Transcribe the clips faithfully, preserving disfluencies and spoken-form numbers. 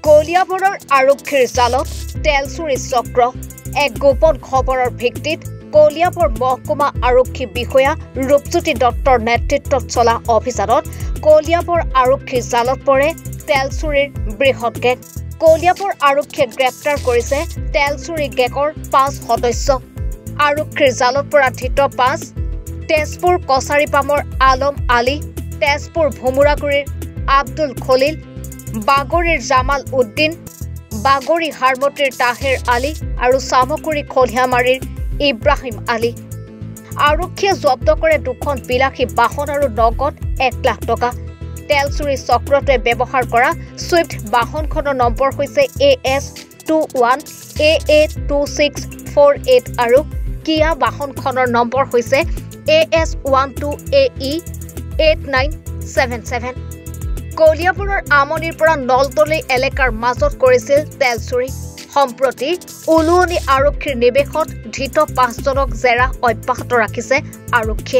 কলিয়াবৰৰ আৰক্ষীৰ জালত তেলচুৰি চক্ৰ এক গোপন খবৰৰ ভিত্তিত কলিয়াবৰ মহকুমা আৰক্ষী বিষয়া ৰূপজ্যোতি দত্তৰ নেতৃত্বত চলা অভিযানত কলিয়াবৰ আৰক্ষীৰ জালত পৰে তেলচুৰিৰ বৃহৎ গেং। কলিয়াবৰ আৰক্ষীয়ে গ্ৰেপ্তাৰ কৰিছে তেলচুৰি গেঙৰ পাঁচ সদস্য। আৰক্ষীৰ জালত পৰা ধৃত পাঁচ তেজপুৰ কছাৰীপামৰ আলম আলী, তেজপুৰ ভুমুৰাগুৰিৰ আব্দুল খলিল, বাগৰিৰ জামাল উদ্দিন, বাগৰি হাৰমতিৰ তাহেৰ আলী আৰু চামকুৰি খলিয়ামাৰীৰ ইব্ৰাহিম আলী। আৰক্ষীয়ে জব্দ কৰে দুখন বিলাসী বাহন আৰু নগদ এক লাখ টকা। তেলচুৰি চক্ৰটোৱে ব্যৱহাৰ কৰা ছুইফ্ট বাহনখনৰ নম্বৰ হৈছে A S two one A A two six four eight আৰু কিয়া বাহনখনৰ নম্বৰ হৈছে A S one two A E eight nine seven seven. কলিয়াবৰৰ আমনিৰ পৰা নলতলী এলেকাৰ মাজত কৰিছিল তেলচুৰি। সম্প্ৰতি উলুৱনি আৰক্ষীৰ নিৱেশত ধৃত পাঁচজনক জেৰা অব্যাহত ৰাখিছে আৰক্ষীয়ে।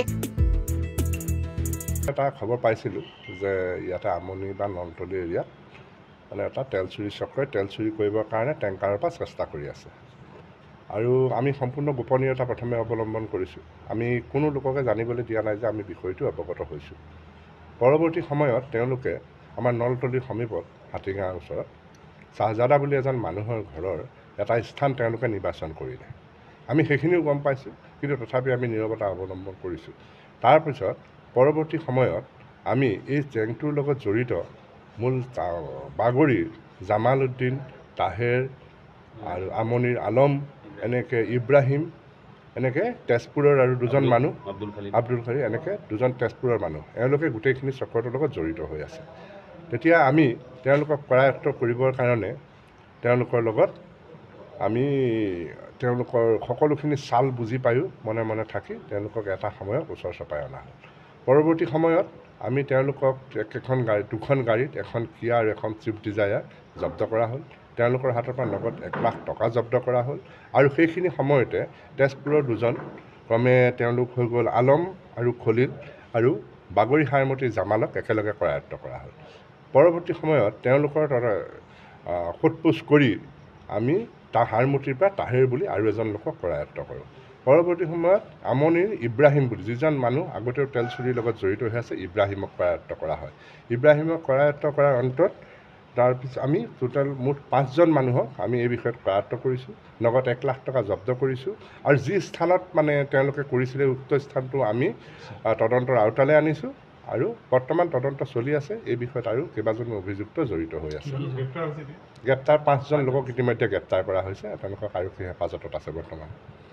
এটা খবৰ পাইছিলোঁ যে ইয়াতে আমনি বা নলতলী এৰিয়াত মানে এটা তেলচুৰি চক্ৰই তেলচুৰি কৰিবৰ কাৰণে টেংকাৰৰ পৰা চেষ্টা কৰি আছে আৰু আমি সম্পূৰ্ণ গোপনীয়তা প্ৰথমে অৱলম্বন কৰিছোঁ। আমি কোনো লোককে জানিবলৈ দিয়া নাই যে আমি বিষয়টো অৱগত হৈছোঁ। পৰৱৰ্তী সময়ত তেওঁলোকে আমাৰ নলতলীৰ সমীপত হাতীগাঁৱৰ ওচৰত শ্বাহজাদা বুলি এজন মানুহৰ ঘৰৰ এটা স্থান তেওঁলোকে নিৰ্বাচন কৰিলে। আমি সেইখিনিও গম পাইছোঁ, কিন্তু তথাপি আমি নীৰৱতা অৱলম্বন কৰিছোঁ। তাৰপিছত পৰৱৰ্তী সময়ত আমি এই জেংটোৰ লগত জড়িত মূল বাগৰিৰ জামাল উদ্দিন, তাহেৰ আৰু আমনিৰ আলম, এনেকৈ ইব্ৰাহিম, এনেকৈ তেজপুৰৰ আৰু দুজন মানুহ আব্দুল খালি, এনেকৈ দুজন তেজপুৰৰ মানুহ, এওঁলোকে গোটেইখিনি চক্ৰটোৰ লগত জড়িত হৈ আছে। তেতিয়া আমি তেওঁলোকক কৰায়ত্ব কৰিবৰ কাৰণে তেওঁলোকৰ লগত আমি তেওঁলোকৰ সকলোখিনি চাল বুজি পায়ো মনে মনে থাকি তেওঁলোকক এটা সময়ত ওচৰ চপাই অনা হ'ল। পৰৱৰ্তী সময়ত আমি তেওঁলোকক একেখন গাড়ী দুখন গাড়ীত এখন কিয়া আৰু এখন ছুইফ্ট ডিজায়াৰ জব্দ কৰা হ'ল। তেওঁলোকৰ হাতৰ পৰা নগদ এক লাখ টকা জব্দ কৰা হ'ল আৰু সেইখিনি সময়তে তেজপুৰৰ দুজন ক্ৰমে তেওঁলোক হৈ গ'ল আলম আৰু খলিল আৰু বাগৰি হাৰমতিৰ জামালক একেলগে কৰায়ত্ব কৰা হ'ল। পৰৱৰ্তী সময়ত তেওঁলোকৰ সোধপোছ কৰি আমি তাৰ হাৰমতিৰ পৰা তাহেৰ বুলি আৰু এজন লোকক কৰায়ত্ব কৰোঁ। পৰৱৰ্তী সময়ত আমনিৰ ইব্ৰাহিম বুলি যিজন মানুহ আগতেও তেলচুৰিৰ লগত জড়িত হৈ আছে, ইব্ৰাহিমক কৰায়ত্ব কৰা হয়। ইব্ৰাহিমক কৰায়ত্ব কৰাৰ অন্তত তাৰপিছত আমি টোটেল মুঠ পাঁচজন মানুহক আমি এই বিষয়ত কৰায়ত্ব কৰিছোঁ, নগদ এক লাখ টকা জব্দ কৰিছোঁ আৰু যি স্থানত মানে তেওঁলোকে কৰিছিলে উক্ত স্থানটো আমি তদন্তৰ আওতালৈ আনিছোঁ আৰু বৰ্তমান তদন্ত চলি আছে। এই বিষয়ত আৰু কেইবাজনো অভিযুক্ত জড়িত হৈ আছে। গ্ৰেপ্তাৰ পাঁচজন লোকক ইতিমধ্যে গ্ৰেপ্তাৰ কৰা হৈছে, তেওঁলোকক আৰক্ষী হেফাজতত আছে বৰ্তমান।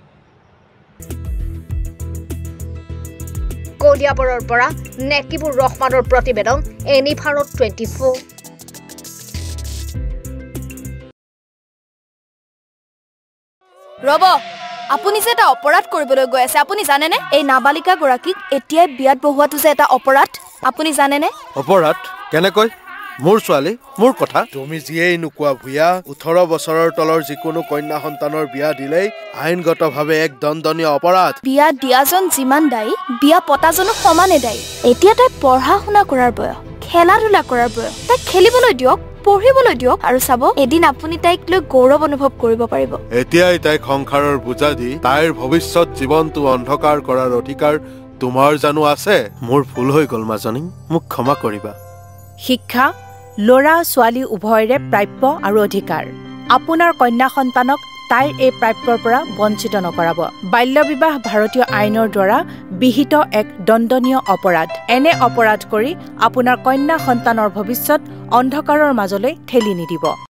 কলিয়াবৰৰ পৰা নেকিবুৰ ৰহমানৰ প্ৰতিবেদন, এনি ভাৰত টুৱেণ্টি ফ'ৰ। ৰব, আপুনি যে এটা অপৰাধ কৰিবলৈ গৈ আছে, আপুনি জানেনে? এই নাবালিকা গৰাকীক এতিয়াই বিয়াত বহুৱাটো যে এটা অপৰাধ, আপুনি জানেনে? অপৰাধ কেনেকৈ? মোৰ ছোৱালী, মোৰ কথা। তুমি যিয়েই নোকোৱা ভূঞা, ওঠৰ বছৰৰ তলৰ যিকোনো কন্যা সন্তানৰ বিয়া দিলেই আইনগতভাৱে এক দণ্ডনীয় অপৰাধ। বিয়া দিয়াজন যিমান দায়ী, বিয়া পতাজনো সমানে দায়ী। এতিয়া তাই পঢ়া শুনা কৰাৰ বয়স, খেলা ধূলা কৰাৰ বয়স। তাইক খেলিবলৈ দিয়ক, পঢ়িবলৈ দিয়ক আৰু চাব এদিন আপুনি তাইক লৈ গৌৰৱ অনুভৱ কৰিব পাৰিব। এতিয়াই তাইক সংসাৰৰ বোজা দি তাইৰ ভৱিষ্যত জীৱনটো অন্ধকাৰ কৰাৰ অধিকাৰ তোমাৰ জানো আছে? মোৰ ভুল হৈ গ'ল মাজনী, মোক ক্ষমা কৰিবা। শিক্ষা ল'ৰা ছোৱালী উভয়ৰে প্ৰাপ্য আৰু অধিকাৰ। আপোনাৰ কন্যা সন্তানক তাইৰ এই প্ৰাপ্যৰ পৰা বঞ্চিত নকৰাব। বাল্য বিবাহ ভাৰতীয় আইনৰ দ্বাৰা বিহিত এক দণ্ডনীয় অপৰাধ। এনে অপৰাধ কৰি আপোনাৰ কন্যা সন্তানৰ ভৱিষ্যত অন্ধকাৰৰ মাজলৈ ঠেলি নিদিব।